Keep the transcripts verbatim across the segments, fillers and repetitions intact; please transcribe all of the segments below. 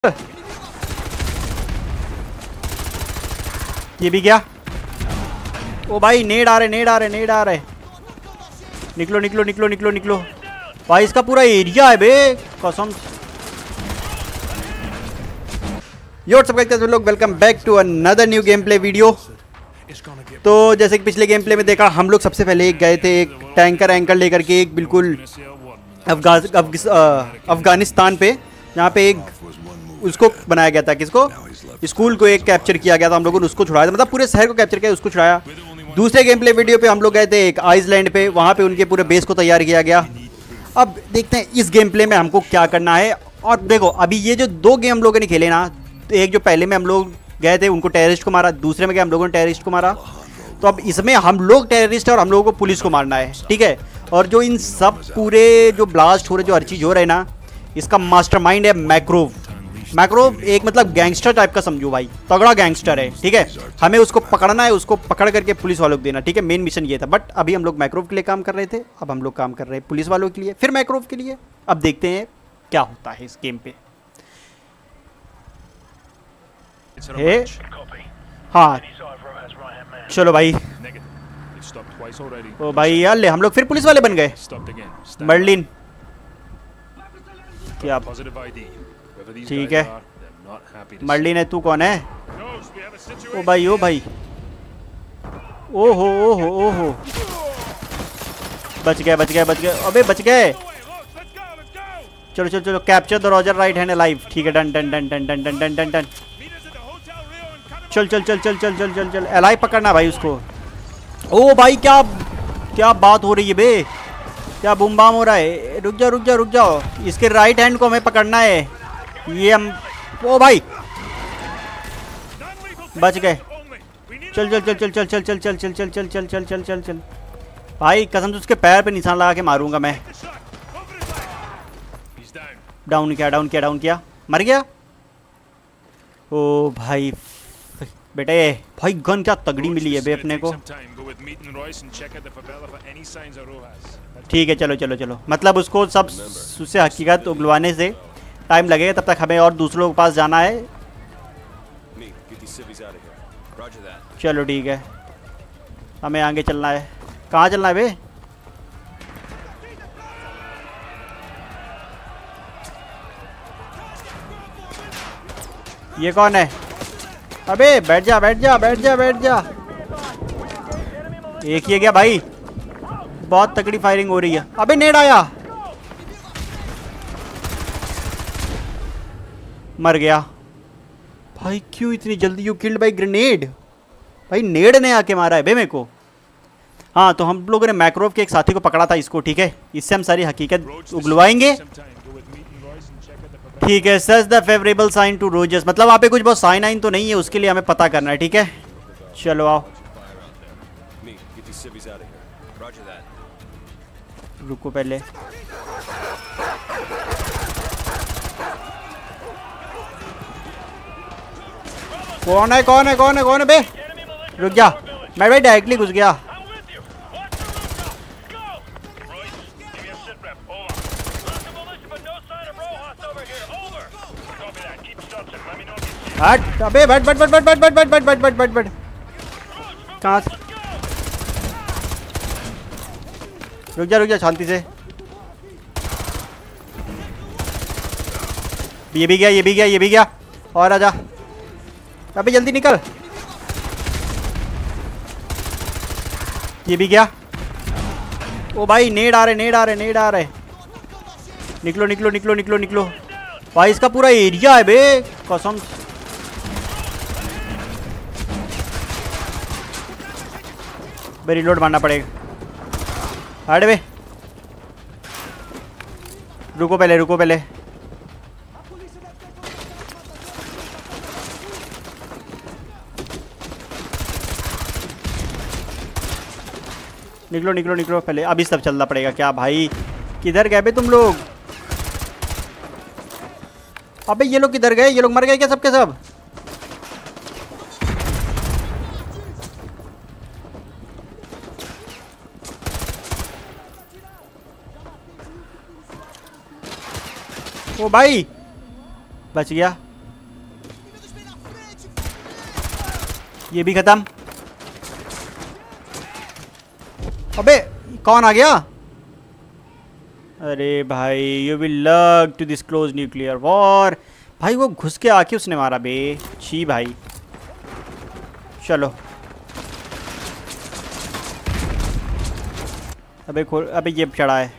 ये भी गया। ओ भाई नेड आ रहे नेड आ रहे नेड आ रहे। निकलो निकलो निकलो निकलो निकलो भाई, इसका पूरा एरिया है बे कसम। यो सब कहते हैं लोग, welcome back to another new gameplay video. तो जैसे कि पिछले गेम प्ले में देखा, हम लोग सबसे पहले एक गए थे एक टैंकर एंकर लेकर के एक बिल्कुल अफगानिस्तान पे, जहाँ पे एक उसको बनाया गया था, किसको, स्कूल को एक कैप्चर किया गया था। हम लोगों ने उसको छुड़ाया था, मतलब पूरे शहर को कैप्चर किया, उसको छुड़ाया। दूसरे गेम प्ले वीडियो पे हम लोग गए थे एक आइसलैंड पे, वहाँ पे उनके पूरे बेस को तैयार किया गया। अब देखते हैं इस गेम प्ले में हमको क्या करना है। और देखो अभी ये जो दो गेम हम लोगों ने खेले ना, तो एक जो पहले में हम लोग गए थे उनको टेररिस्ट को मारा, दूसरे में गए हम लोगों ने टेररिस्ट को मारा। तो अब इसमें हम लोग टेररिस्ट है और हम लोगों को पुलिस को मारना है, ठीक है। और जो इन सब पूरे जो ब्लास्ट हो रहे, जो हर चीज़ हो रहा है ना, इसका मास्टरमाइंड है मैक्रोव। मैक्रोव एक मतलब गैंगस्टर टाइप का समझो भाई, तगड़ा गैंगस्टर है, ठीक है। हमें उसको पकड़ना है, उसको पकड़ करके पुलिस वालों को देना, ठीक है। मेन मिशन ये था। बट अभी हम लोग मैक्रोव के लिए काम कर रहे थे, अब हम लोग काम कर रहे हैं पुलिस वालों के लिए, फिर मैक्रोव के लिए। अब देखते हैं क्या होता है इस गेम पे। हे हाँ चलो भाई। ओ भाई यार ले, हम लोग फिर पुलिस वाले बन गए। मर्लिन क्या, ठीक है। मर्लिन है, तू कौन है? ओ भाई ओ भाई, ओहो ओहो ओहो, बच गए बच गए बच गए, अबे बच गए। चलो चलो चलो, capture the Roger right hand alive, ठीक है। Done done done done done done done done done. चल चल चल चल चल चल चल चल अलाइव पकड़ना भाई उसको। ओ भाई क्या क्या बात हो रही है बे, क्या बूम बाम हो रहा है। रुक जाओ रुक जाओ रुक जाओ, इसके राइट हैंड को हमें पकड़ना है। ये हम, ओ भाई बच गए। चल चल चल चल चल चल चल चल चल चल चल चल चल चल चल चल भाई, कसम से उसके पैर पे निशान लगा के मारूंगा मैं। डाउन किया डाउन किया डाउन किया, मर गया। ओ भाई बेटे, भाई गन क्या तगड़ी मिली है बे अपने को। ठीक है चलो चलो चलो, मतलब उसको सब उससे हकीकत उगलवाने से टाइम लगेगा, तब तक हमें और दूसरों के पास जाना है। चलो ठीक है, हमें आगे चलना है। कहाँ चलना है बे? ये कौन है? अबे बैठ जा बैठ जा बैठ जा बैठ जा। एक ही है क्या भाई? बहुत तगड़ी फायरिंग हो रही है। अबे नेड आया, मर गया भाई। क्यों इतनी जल्दी? You killed by grenade. भाई नेड ने आके मारा है बे मेरे को। हाँ तो हम लोगों ने मैक्रोव के एक साथी को पकड़ा था इसको, ठीक है। इससे हम सारी हकीकत उगलवाएंगे, ठीक है। Such the favourable sign to Rogers, मतलब वहाँ पे कुछ बहुत साइन आइन तो नहीं है, उसके लिए हमें पता करना है, ठीक है। चलो आओ, रुको पहले। कौन है कौन है कौन है कौन है बे? रुक जा, मैं भाई डायरेक्टली घुस गया। हट, अबे बैठ बैठ बैठ बैठ बैठ बैठ बैठ बैठ बैठ बैठ बैठ बैठ। कहाँ से? रुक जा रुक जा, शांति से। ये भी गया ये भी गया ये भी गया, और आजा। अबे जल्दी निकल। ये भी गया। ओ भाई नेड आ रहे नेड आ रहे नेड आ रहे। निकलो निकलो निकलो निकलो निकलो भाई, इसका पूरा एरिया है बे कसम। बे रिलोड मारना पड़ेगा। हट बे, रुको पहले रुको पहले। निकलो निकलो निकलो पहले, अभी सब चलना पड़ेगा क्या भाई? किधर गए बे तुम लोग? अबे ये लोग किधर गए? ये लोग मर गए क्या सबके सब? ओ भाई बच गया। ये भी खत्म। अबे कौन आ गया? अरे भाई you will love to disclose nuclear war. भाई वो घुस के आके उसने मारा बे। छी भाई। चलो अबे खोल। अबे ये चढ़ा है।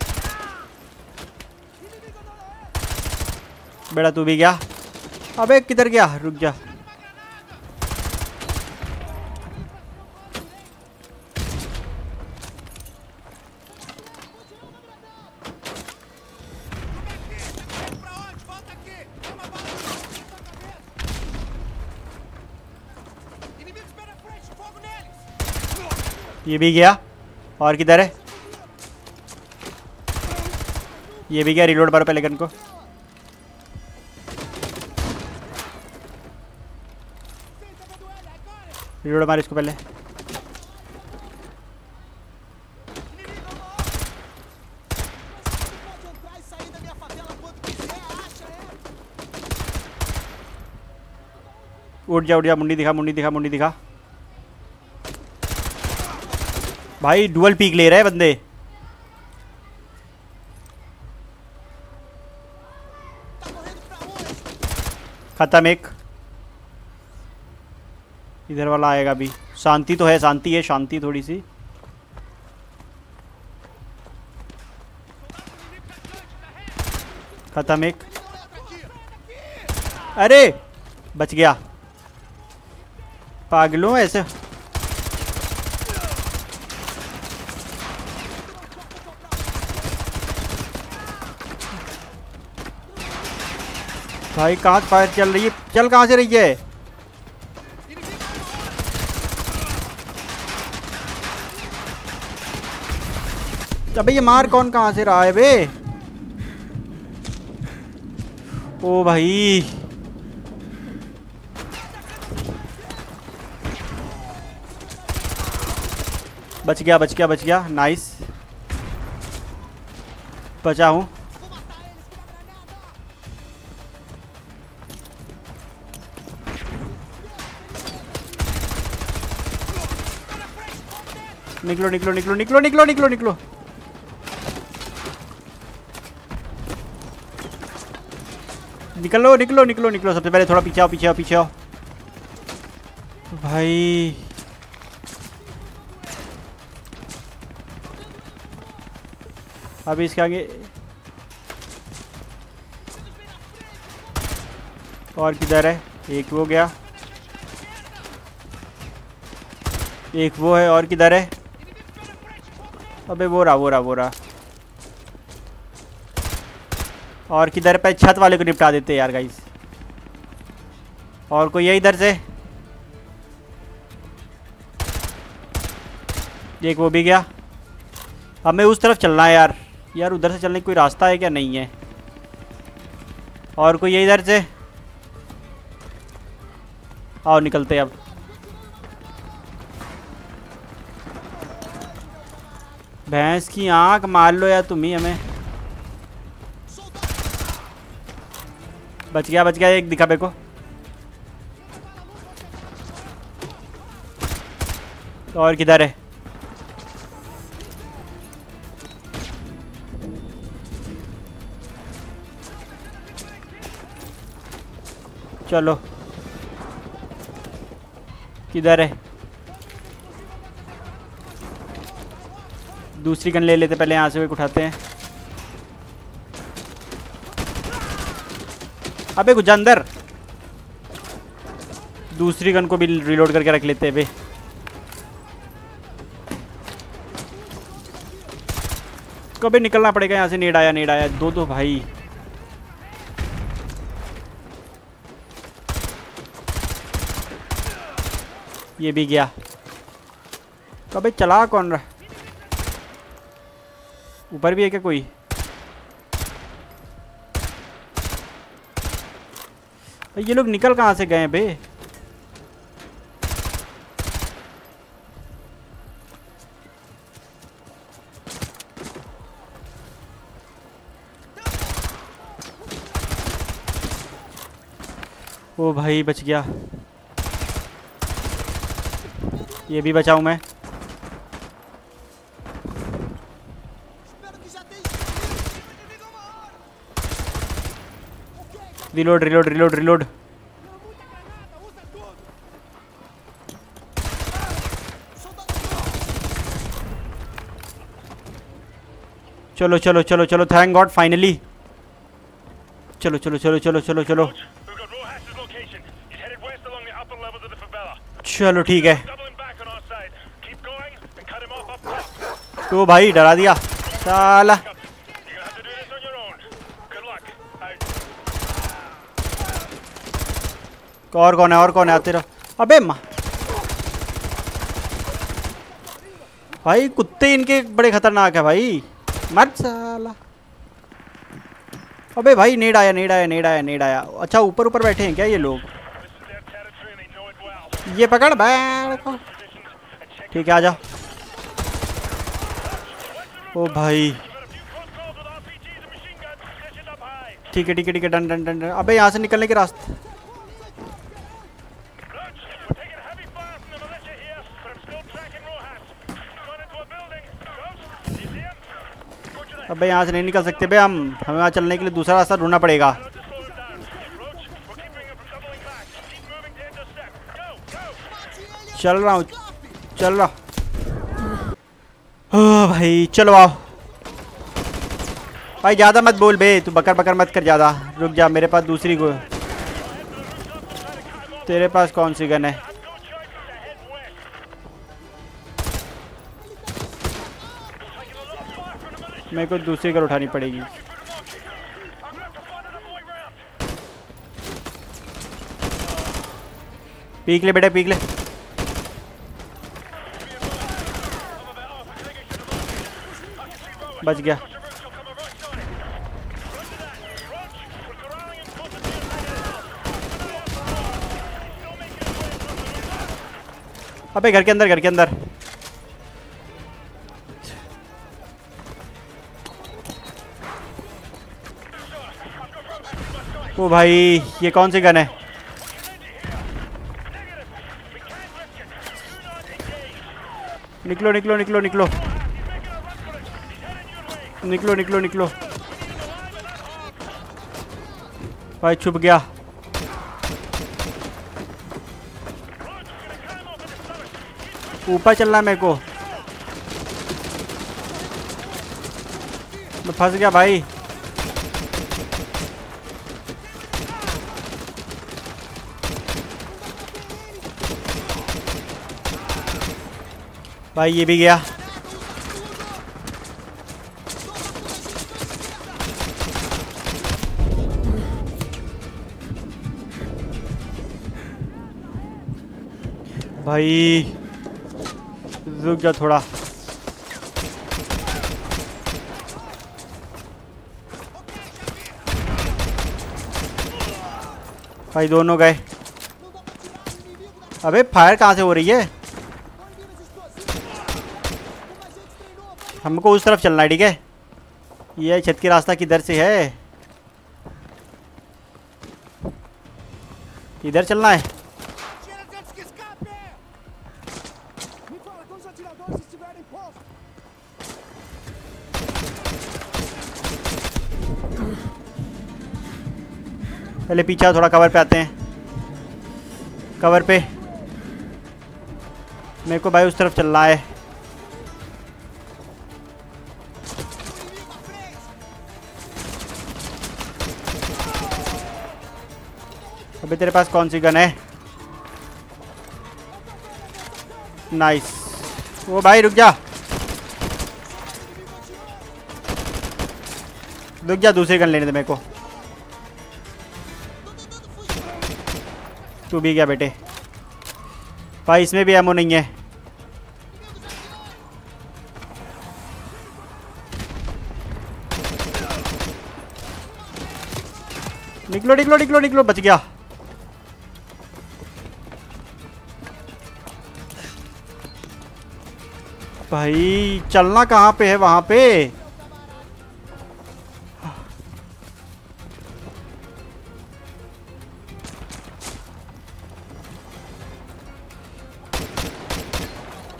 बेटा तू भी गया? अबे किधर गया? रुक जा। ये भी गया। और किधर है? ये भी गया। रिलोड मारो पहले गन को। रिलोड मार इसको पहले। उठ जा उठ जा। मुंडी दिखा मुंडी दिखा मुंडी दिखा। भाई डुअल पीक ले रहे हैं बंदे। खत्म एक। इधर वाला आएगा भी। शांति तो है। शांति है। शांति थोड़ी सी। खत्म एक। अरे बच गया। पागलों ऐसे। भाई कहाँ फायर चल रही है? चल कहाँ से रही है? अबे ये मार कौन कहाँ से रहा है बे? ओ भाई बच गया बच गया बच गया। नाइस। बचा हूँ। निकलो निकलो निकलो निकलो निकलो निकलो निकलो। निकलो निकलो निकलो निकलो। सबसे पहले थोड़ा पीछे आओ पीछे आओ पीछे आओ भाई। अभी इसके आगे और किधर है? एक वो गया। एक वो है। और किधर है? अबे वो रहा वो रहा वो रहा। और किधर पे? छत वाले को निपटा देते यार गाइस। और कोई है इधर से? एक वो भी गया। अब मैं उस तरफ चलना है यार। यार उधर से चलने का कोई रास्ता है क्या? नहीं है। और कोई है इधर से? आओ निकलते अब। भैंस की आंख मार लो यार तुम ही हमें। बच गया बच गया। एक दिखा मेरे को। और किधर है? चलो किधर है? दूसरी गन ले लेते पहले। यहाँ से एक उठाते हैं। अबे कुछ अंदर। दूसरी गन को भी रिलोड करके रख लेते हैं बे। कभी निकलना पड़ेगा यहाँ से। नेड आया नेड आया। दो दो भाई। ये भी गया। कभी चला कौन रहा? ऊपर भी है क्या कोई? ये लोग निकल कहाँ से गए बे? ओ भाई बच गया। ये भी बचाऊं मैं। Reload reload reload reload. चलो चलो चलो चलो, थैंक गॉड फाइनली। चलो चलो चलो चलो चलो चलो चलो ठीक है। तो भाई डरा दिया साला। और कौन है और कौन है, आते रहो। अबे माँ भाई, कुत्ते इनके बड़े खतरनाक है भाई। मर साला। अबे भाई नेड आया नेड आया नेड आया नेड आया। अच्छा ऊपर ऊपर बैठे हैं क्या ये लोग? ये पकड़ बैठ को। ठीक है आ जाओ। ओ भाई ठीक है ठीक है ठीक है, डन डन डन डन। अबे यहाँ से निकलने के रास्ते। अबे यहाँ से नहीं निकल सकते बे हम। हमें वहाँ चलने के लिए दूसरा रास्ता ढूंढना पड़ेगा। चल रहा हूँ चल रहा। ओ भाई चलो आओ। भाई ज़्यादा मत बोल बे, तू बकर बकर मत कर ज़्यादा। रुक जा, मेरे पास दूसरी को। तेरे पास कौन सी गन है? मेरे को दूसरी गन उठानी पड़ेगी। पीक ले बेटा पीक ले। बच गया। अबे घर के अंदर घर के अंदर। ओ भाई ये कौन सी गन है? निकलो निकलो निकलो निकलो निकलो निकलो निकलो। भाई छुप गया। ऊपर चलना है मेरे को। मैं फंस गया भाई। भाई ये भी गया। भाई रुक जा थोड़ा। भाई दोनों गए। अबे फायर कहाँ से हो रही है? हमको उस तरफ चलना है ठीक है। ये छत की रास्ता किधर से है? इधर चलना है। पहले पीछे थोड़ा कवर पे आते हैं। कवर पे मेरे को भाई उस तरफ चलना है। अबे तेरे पास कौन सी गन है? नाइस। ओ भाई रुक जा रुक जा, दूसरी गन लेने दे मेरे को। तू भी गया बेटे। भाई इसमें भी एमो नहीं है। निकलो निकलो निकलो निकलो। बच गया। भाई चलना कहाँ पे है? वहां पे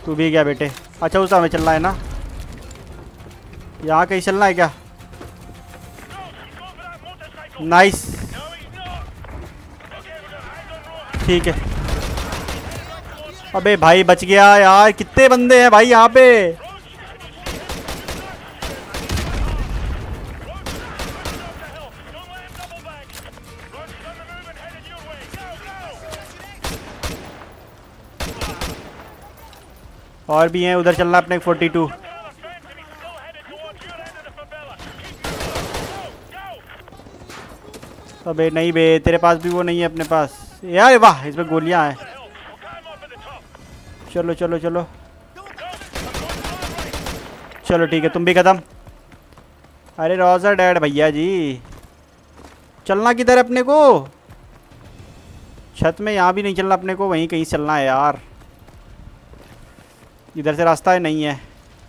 तू भी क्या बेटे? अच्छा उस हमें चलना है ना, यहाँ कहीं चलना है क्या? नाइस, ठीक है। अबे भाई बच गया यार, कितने बंदे हैं भाई यहाँ पे? और भी हैं, उधर चलना अपने फोर्टी टू। अबे नहीं बे, तेरे पास भी वो नहीं है अपने पास यार। वाह इसमें गोलियां हैं। चलो चलो चलो चलो ठीक है, तुम भी खत्म। अरे रोज़ा डैड भैया जी, चलना किधर है अपने को? छत में यहाँ भी नहीं चलना अपने को, वहीं कहीं चलना है यार। इधर से रास्ता है नहीं है।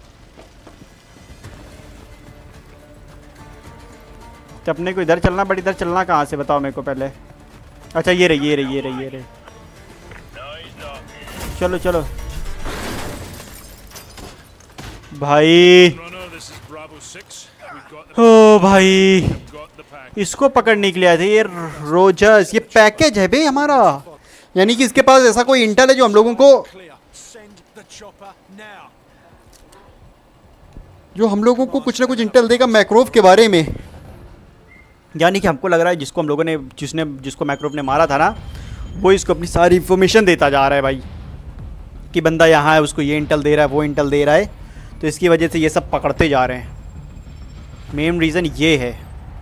तो अपने को इधर चलना, बट इधर चलना कहाँ से बताओ मेरे को पहले। अच्छा ये रही ये रही ये रही ये रही। चलो चलो भाई। ओ भाई इसको पकड़ने के लिए आए थे ये रोजर्स। ये पैकेज है भाई हमारा, यानी कि इसके पास ऐसा कोई इंटेल है जो हम लोगों को जो हम लोगों को कुछ ना कुछ इंटेल देगा मैक्रोव के बारे में। यानी कि हमको लग रहा है जिसको हम लोगों ने जिसने जिसको मैक्रोव ने मारा था ना, वो इसको अपनी सारी इन्फॉर्मेशन देता जा रहा है भाई, कि बंदा यहाँ है, उसको ये इंटेल दे रहा है, वो इंटेल दे रहा है। तो इसकी वजह से ये सब पकड़ते जा रहे हैं। मेन रीज़न ये है।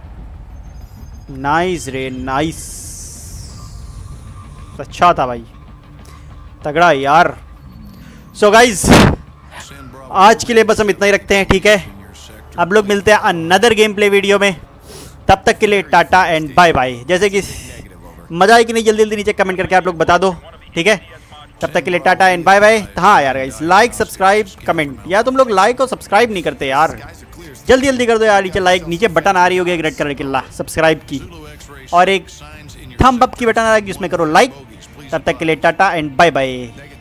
नाइस रे नाइस, अच्छा था भाई, तगड़ा यार। सो गाइज आज के लिए बस हम इतना ही रखते हैं, ठीक है। अब लोग मिलते हैं अनदर गेम प्ले वीडियो में, तब तक के लिए टाटा एंड बाय बाय। जैसे कि मजा आई कि नहीं, जल्दी जल्दी नीचे कमेंट करके आप लोग बता दो, ठीक है। तब तक के लिए टाटा एंड बाय बाय। हाँ यार गाइस, लाइक सब्सक्राइब कमेंट, यार तुम लोग लाइक और सब्सक्राइब नहीं करते यार, जल्दी जल्दी कर दो यार। नीचे लाइक, नीचे बटन आ रही होगी एक रेड कलर की सब्सक्राइब की, और एक थंब अप की बटन आ रही है जिसमें करो लाइक। तब तक के लिए टाटा एंड बाय बाय।